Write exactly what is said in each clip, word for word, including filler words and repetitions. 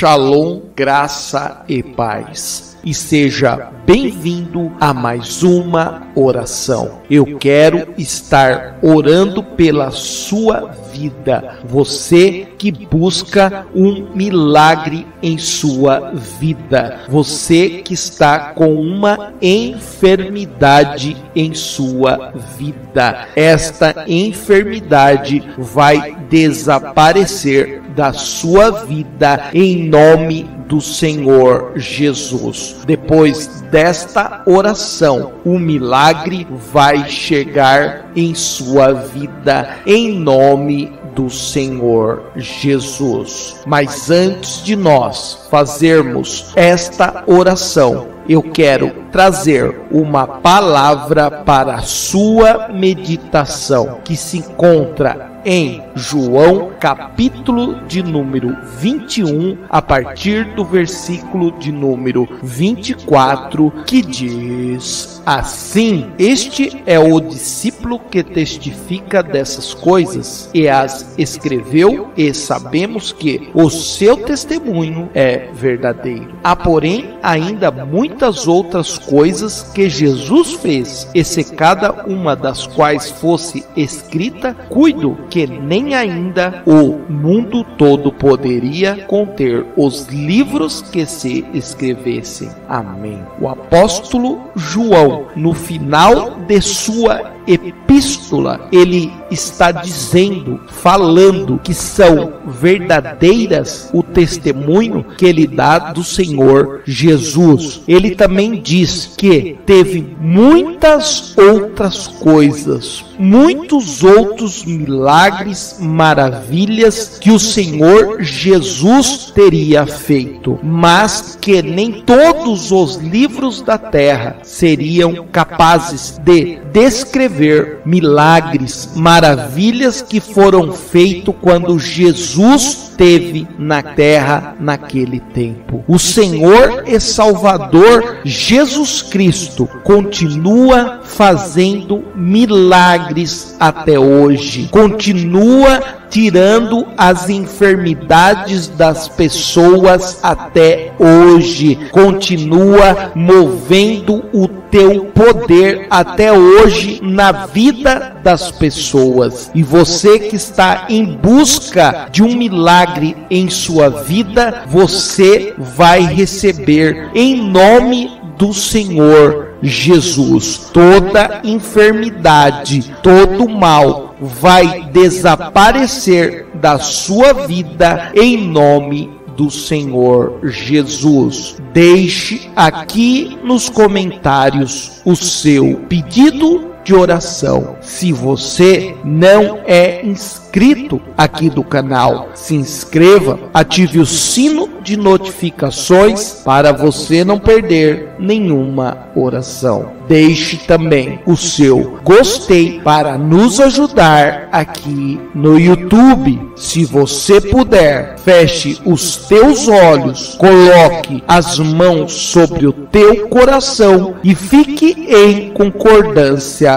Shalom, graça e paz. E seja bem-vindo a mais uma oração. Eu quero estar orando pela sua vida. Você que busca um milagre em sua vida. Você que está com uma enfermidade em sua vida. Esta enfermidade vai desaparecer da sua vida em nome do Senhor Jesus. Depois desta oração, o milagre vai chegar em sua vida em nome do Senhor Jesus. Mas antes de nós fazermos esta oração, eu quero trazer uma palavra para a sua meditação, que se encontra em João, capítulo de número vinte e um, a partir do versículo de número vinte e quatro, que diz assim: Este é o discípulo que testifica dessas coisas e as escreveu, e sabemos que o seu testemunho é verdadeiro. Há, porém, ainda muitas outras coisas que Jesus fez, e se cada uma das quais fosse escrita, cuido que nem ainda o mundo todo poderia conter os livros que se escrevessem. Amém. O apóstolo João, no final de sua epístola, ele está dizendo, falando que são verdadeiras o testemunho que ele dá do Senhor Jesus. Ele também diz que teve muitas outras coisas, muitos outros milagres, maravilhas que o Senhor Jesus teria feito, mas que nem todos os livros da terra seriam capazes de descrever milagres, maravilhas que foram feitos quando Jesus esteve na terra naquele tempo. O Senhor e Salvador Jesus Cristo continua fazendo milagres até hoje, continua tirando as enfermidades das pessoas até hoje, continua movendo o teu poder até hoje na vida das pessoas. E você que está em busca de um milagre em sua vida, você vai receber em nome do Senhor Jesus. Toda enfermidade, todo mal vai desaparecer da sua vida em nome do Senhor Jesus. Deixe aqui nos comentários o seu pedido de oração. Se você não é inscrito aqui do canal, se inscreva, ative o sino de notificações para você não perder nenhuma oração. Deixe também o seu gostei para nos ajudar aqui no YouTube. Se você puder, feche os teus olhos, coloque as mãos sobre o teu coração e fique em concordância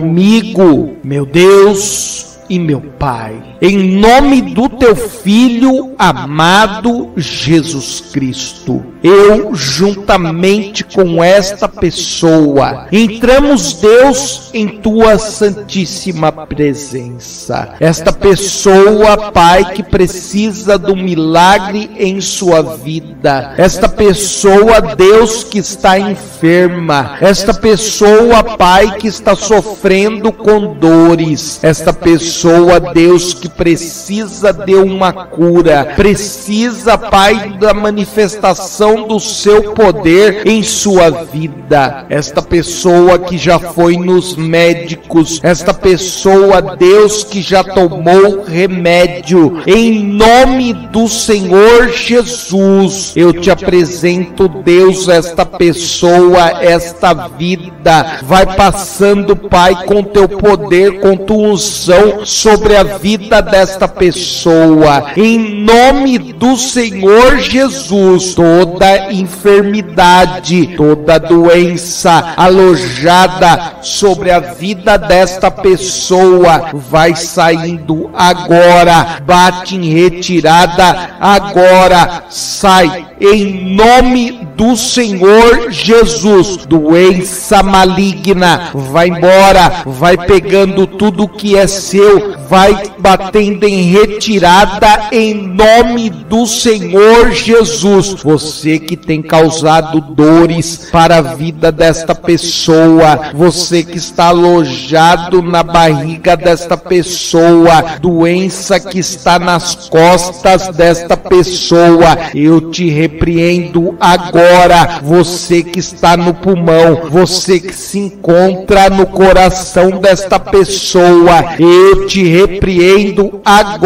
comigo. Meu Deus e meu Pai, em nome do teu Filho amado Jesus Cristo, eu, juntamente com esta pessoa, entramos, Deus, em tua santíssima presença. Esta pessoa, Pai, que precisa do milagre em sua vida, esta pessoa, Deus, que está enferma, esta pessoa, Pai, que está sofrendo com dores, esta pessoa Pessoa, Deus, que precisa de uma cura, precisa, Pai, da manifestação do seu poder em sua vida. Esta pessoa que já foi nos médicos, esta pessoa, Deus, que já tomou remédio, em nome do Senhor Jesus, eu te apresento, Deus, esta pessoa, esta vida, vai passando, Pai, com teu poder, com tua unção, sobre a vida desta pessoa. Em nome do Senhor Jesus, toda enfermidade, toda doença alojada sobre a vida desta pessoa vai saindo agora, bate em retirada agora, sai em nome do Senhor Jesus. Doença maligna, vai embora, vai pegando tudo que é seu, vai batendo em retirada em nome do Senhor Jesus. Você que tem causado dores para a vida desta pessoa, você que está alojado na barriga desta pessoa, doença que está nas costas desta pessoa, eu te repreendo agora. Você que está no pulmão, você que se encontra no coração desta pessoa, eu te repreendo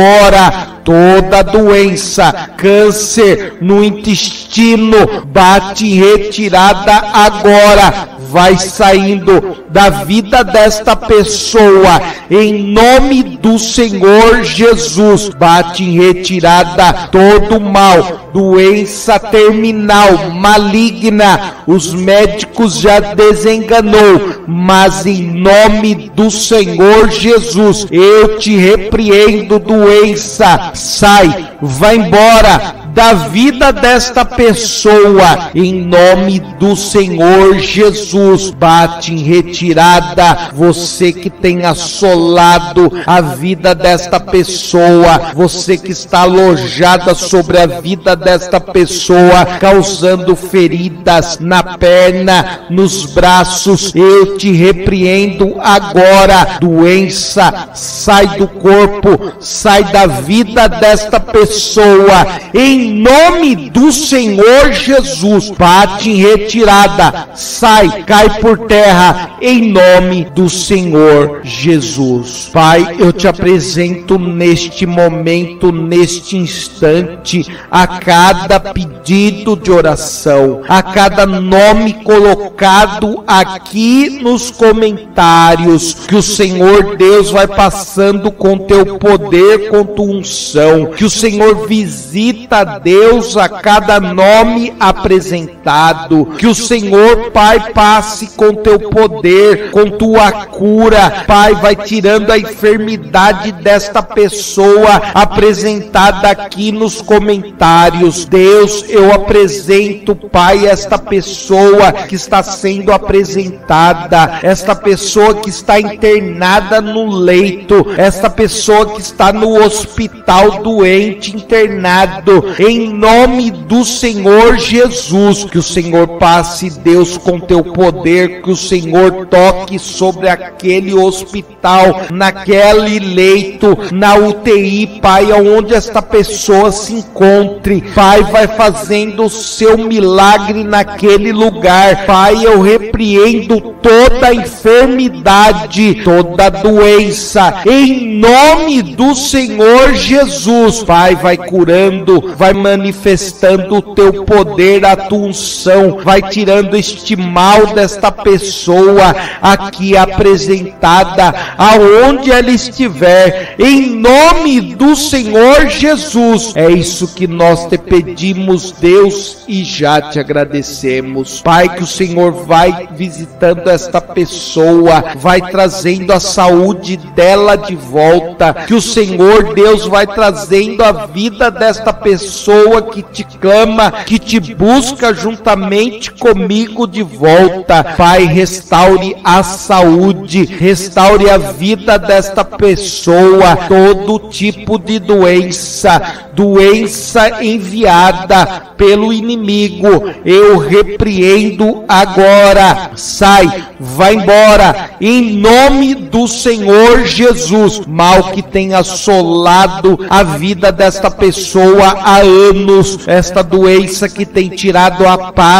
agora. Toda doença, câncer no intestino, bate em retirada agora, vai saindo da vida desta pessoa, em nome do Senhor Jesus. Bate em retirada todo mal, doença terminal, maligna, os médicos já desenganou, mas em nome do Senhor Jesus, eu te repreendo, doença, sai, vai embora da vida desta pessoa, em nome do Senhor Jesus. Bate em retirada, você que tem assolado a vida desta pessoa, você que está alojada sobre a vida desta pessoa, causando feridas na perna, nos braços, eu te repreendo agora. Doença, sai do corpo, sai da vida desta pessoa, em Em nome do Senhor Jesus, bate em retirada, sai, cai por terra, em nome do Senhor Jesus. Pai, eu te apresento neste momento, neste instante, a cada pedido de oração, a cada nome colocado aqui nos comentários, que o Senhor Deus vai passando com teu poder, com tua unção, que o Senhor visita, Deus, a cada nome apresentado, que o Senhor, Pai, passe com teu poder, com tua cura, Pai, vai tirando a enfermidade desta pessoa apresentada aqui nos comentários. Deus, eu apresento, Pai, esta pessoa que está sendo apresentada, esta pessoa que está internada no leito, esta pessoa que está no hospital doente, internado, em nome do Senhor Jesus, que o Senhor passe, Deus, com teu poder, que o Senhor toque sobre aquele hospital, naquele leito, na U T I, Pai, aonde esta pessoa se encontre, Pai, vai fazendo o seu milagre naquele lugar, Pai, eu repreendo toda enfermidade, toda doença, em nome do Senhor Jesus, Pai, vai curando, vai manifestando o teu poder, a tua unção, vai tirando este mal desta pessoa aqui apresentada, aonde ela estiver, em nome do Senhor Jesus. É isso que nós te pedimos, Deus, e já te agradecemos, Pai, que o Senhor vai visitando esta pessoa, vai trazendo a saúde dela de volta, que o Senhor Deus vai trazendo a vida desta pessoa que te clama, que te busca juntamente comigo de volta. Pai, restaure a saúde, restaure a vida desta pessoa, todo tipo de doença, doença enviada pelo inimigo, eu repreendo agora, sai, vai embora, em nome do Senhor Jesus. Mal que tem assolado a vida desta pessoa há anos, esta doença que tem tirado a paz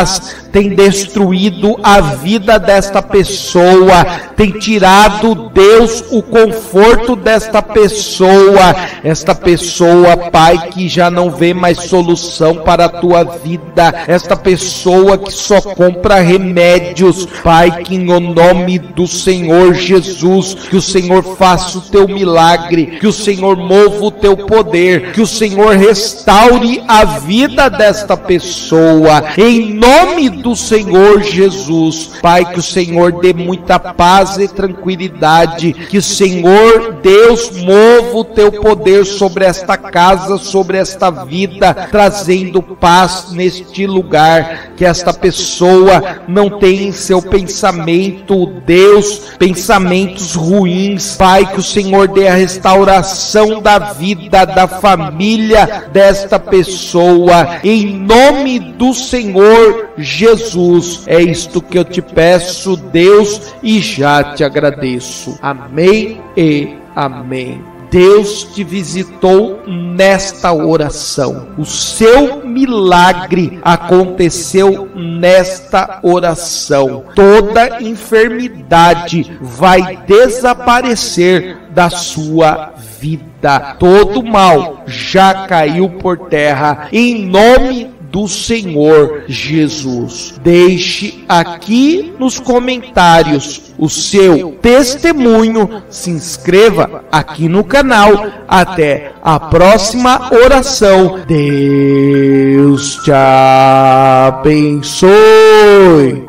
tem destruído a vida desta pessoa, tem tirado, Deus, o conforto desta pessoa, esta pessoa, Pai, que já não vê mais solução para a tua vida, esta pessoa que só compra remédios, Pai, que em nome do Senhor Jesus, que o Senhor faça o teu milagre, que o Senhor mova o teu poder, que o Senhor restaure a vida desta pessoa, em nome do Senhor Jesus, Pai, que o Senhor dê muita paz e tranquilidade, que o Senhor Deus mova o teu poder sobre esta casa, sobre esta vida, trazendo paz neste lugar, que esta pessoa não tenha em seu pensamento, Deus, pensamentos ruins, Pai, que o Senhor dê a restauração da vida, da família desta pessoa, em nome do Senhor Jesus. É isto que eu te peço, Deus, e já te agradeço. Amém e amém. Deus te visitou nesta oração. O seu milagre aconteceu nesta oração. Toda enfermidade vai desaparecer da sua vida. Todo mal já caiu por terra. Em nome do Senhor Jesus. Deixe aqui nos comentários o seu testemunho, se inscreva aqui no canal. Até a próxima oração. Deus te abençoe.